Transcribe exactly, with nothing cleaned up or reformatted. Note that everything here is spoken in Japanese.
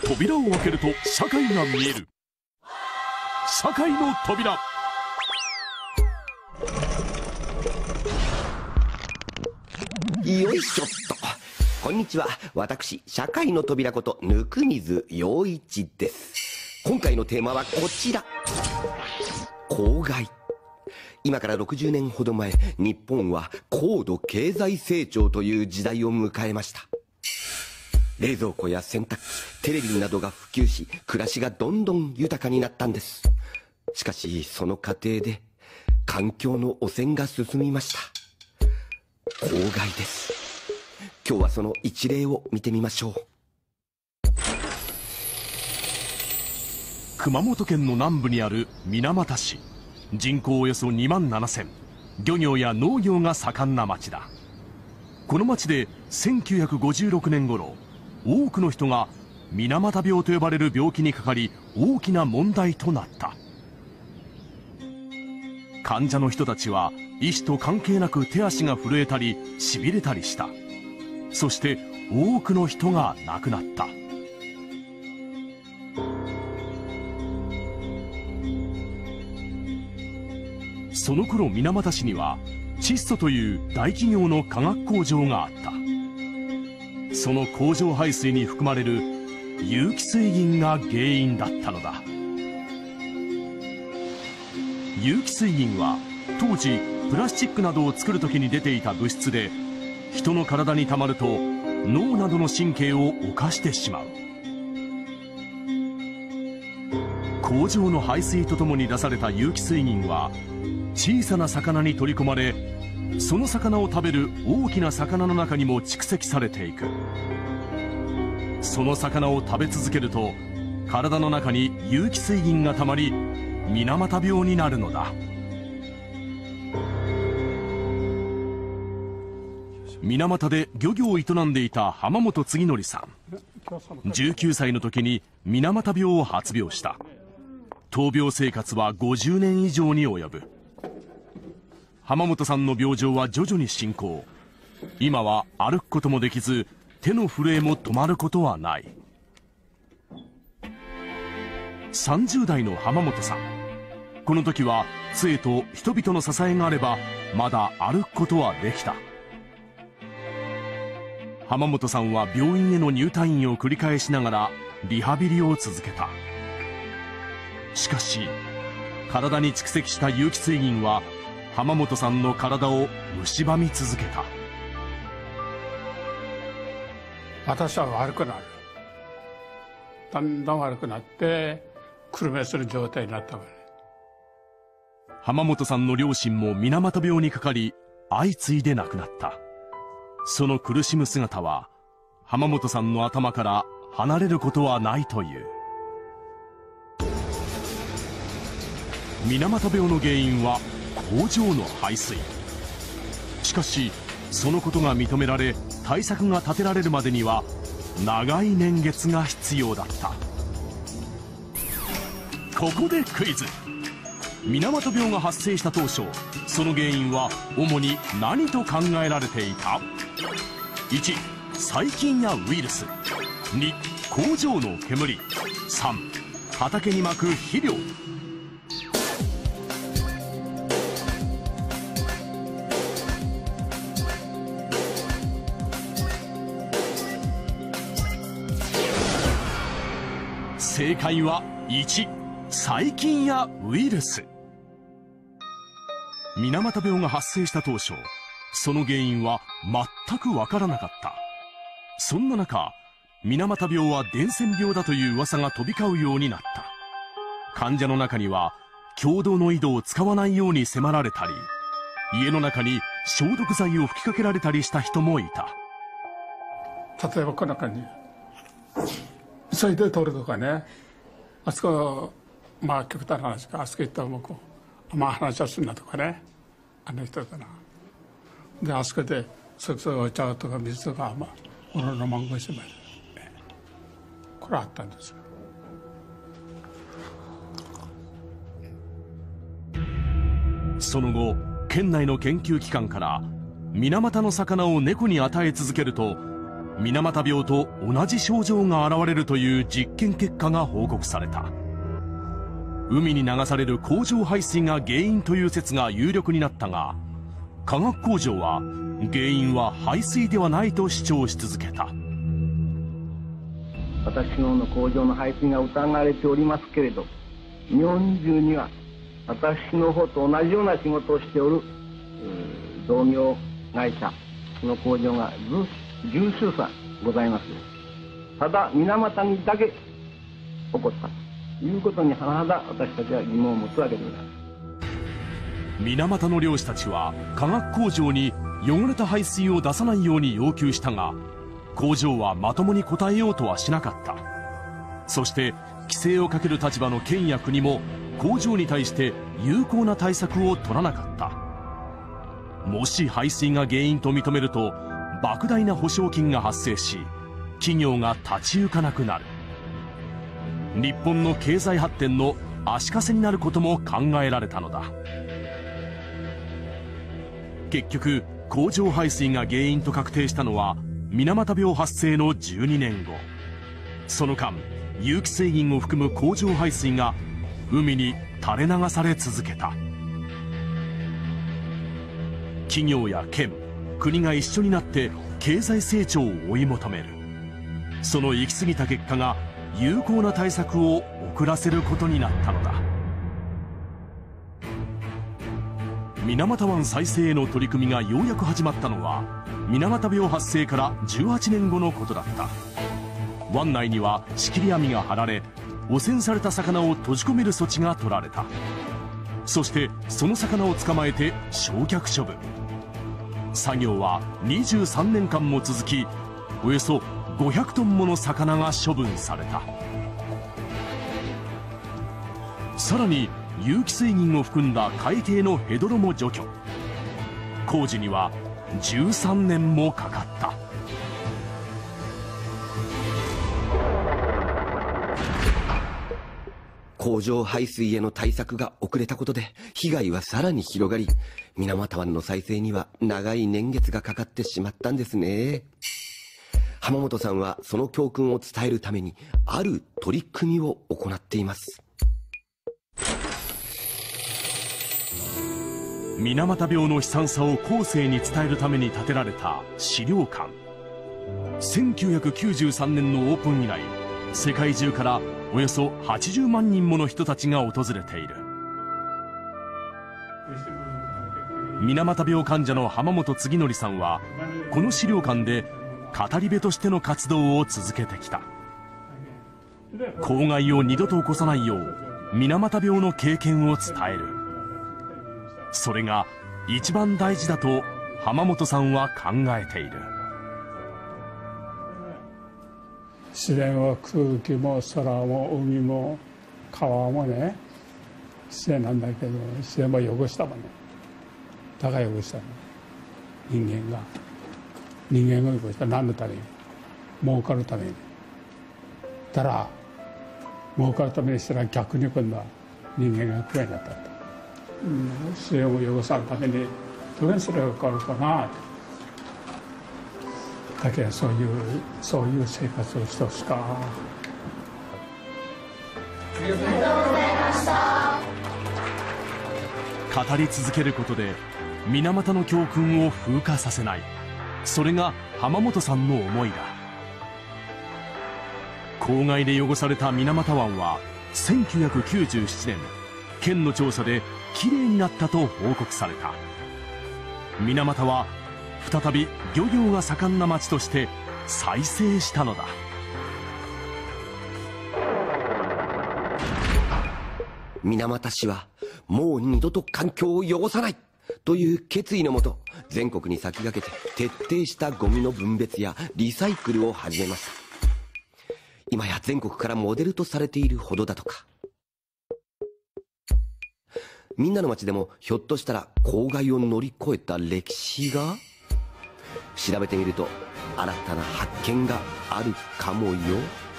扉を開けると社会が見える。社会の扉。 よいしょっと。こんにちは。私、社会の扉こと温水洋一です。今回のテーマはこちら。公害。今からろくじゅうねんほど前、日本は高度経済成長という時代を迎えました。冷蔵庫や洗濯機、テレビなどが普及し、暮らしがどんどん豊かになったんです。しかし、その過程で、環境の汚染が進みました。公害です。今日はその一例を見てみましょう。 熊本県の南部にある水俣市。人口およそにまんななせん。漁業や農業が盛んな町だ。この町でせんきゅうひゃくごじゅうろくねん頃、多くの人が水俣病と呼ばれる病気にかかり、大きな問題となった。患者の人たちは医師と関係なく手足が震えたり痺れたりした。そして多くの人が亡くなった。その頃水俣市には窒素という大企業の化学工場があった。その工場排水に含まれる有機水銀が原因だったのだ。有機水銀は当時プラスチックなどを作る時に出ていた物質で、人の体にたまると脳などの神経を侵してしまう。工場の排水とともに出された有機水銀は小さな魚に取り込まれ、その魚を食べる大きな魚の中にも蓄積されていく。その魚を食べ続けると体の中に有機水銀がたまり、水俣病になるのだ。水俣で漁業を営んでいた浜本次則さん。じゅうきゅうさいの時に水俣病を発病した。闘病生活はごじゅうねん以上に及ぶ。浜本さんの病状は徐々に進行。今は歩くこともできず、手の震えも止まることはない。さんじゅうだいの浜本さん。この時は杖と人々の支えがあればまだ歩くことはできた。浜本さんは病院への入退院を繰り返しながらリハビリを続けた。しかし体に蓄積した有機水銀は浜本さんの体を蝕み続けた。 私は悪くなる。だんだん悪くなってくるめする状態になったわけ。 浜本さんの両親も水俣病にかかり、相次いで亡くなった。その苦しむ姿は浜本さんの頭から離れることはないという。水俣病の原因は工場の排水。しかしそのことが認められ、対策が立てられるまでには長い年月が必要だった。ここでクイズ。水俣病が発生した当初、その原因は主に何と考えられていた？ いち. 細菌やウイルス。に. 工場の煙。さん. 畑にまく肥料。正解はいち. 細菌やウイルス。水俣病が発生した当初、その原因は全くわからなかった。そんな中、水俣病は伝染病だという噂が飛び交うようになった。患者の中には共同の井戸を使わないように迫られたり、家の中に消毒剤を吹きかけられたりした人もいた。 例えばこの中に急いで取るとかね、あそこ、まあ極端な話か、あそこ行ったらもうこう、まあ話はすんなとかね、あの人かな。で、あそこでそれこそお茶とか水とか、まあ物の飲まんごしまで、ね、これあったんですよ。 その後、県内の研究機関から水俣の魚を猫に与え続けると水俣病と同じ症状が現れるという実験結果が報告された。海に流される工場排水が原因という説が有力になったが、化学工場は原因は排水ではないと主張し続けた。 私の工場の排水が疑われておりますけれど、日本中には私の方と同じような仕事をしておる同業会社の工場が十数社ございます。ただ水俣にだけ起こったということに甚だ私たちは疑問を持つわけでございます。 水俣の漁師たちは化学工場に汚れた排水を出さないように要求したが、工場はまともに応えようとはしなかった。そして規制をかける立場の県や国も工場に対して有効な対策を取らなかった。もし排水が原因と認めると莫大な保証金が発生し、企業が立ち行かなくなる。日本の経済発展の足かせになることも考えられたのだ。結局工場排水が原因と確定したのは水俣病発生のじゅうにねんご。その間有機水銀を含む工場排水が海に垂れ流され続けた。企業や県、国が一緒になって経済成長を追い求める。その行き過ぎた結果が有効な対策を遅らせることになったのだ。水俣湾再生への取り組みがようやく始まったのは水俣病発生からじゅうはちねんごのことだった。湾内には仕切り網が張られ、汚染された魚を閉じ込める措置が取られた。そしてその魚を捕まえて焼却処分。作業はにじゅうさんねんかんも続き、およそごひゃくトンもの魚が処分された。さらに有機水銀を含んだ海底のヘドロも除去。工事にはじゅうさんねんもかかった。 工場排水への対策が遅れたことで被害はさらに広がり、水俣湾の再生には長い年月がかかってしまったんですね。浜本さんはその教訓を伝えるためにある取り組みを行っています。 水俣病の悲惨さを後世に伝えるために建てられた資料館。せんきゅうひゃくきゅうじゅうさんねんのオープン以来、世界中からおよそはちじゅうまんにんもの人たちが訪れている。水俣病患者の浜本次則さんはこの資料館で語り部としての活動を続けてきた。公害を二度と起こさないよう水俣病の経験を伝える。それが一番大事だと浜本さんは考えている。 自然は空気も空も海も川もね、自然なんだけど自然も汚したもんね。だから汚したの、人間が人間が汚した。何のために？儲かるために。たら儲かるためにしたら逆に今度は人間が不安になったと、うん、自然を汚さんためにどうにすればよかるかなって。だけどそういうそういう生活をしてほしか。ありがとうございました。語り続けることで水俣の教訓を風化させない。それが浜本さんの思いだ。公害で汚された水俣湾はせんきゅうひゃくきゅうじゅうななねん県の調査できれいになったと報告された。水俣は再び漁業が盛んな町として再生したのだ。 水俣市はもう二度と環境を汚さないという決意のもと、全国に先駆けて徹底したゴミの分別やリサイクルを始めました。今や全国からモデルとされているほどだとか。みんなの町でもひょっとしたら公害を乗り越えた歴史が？調べてみると新たな発見があるかもよ。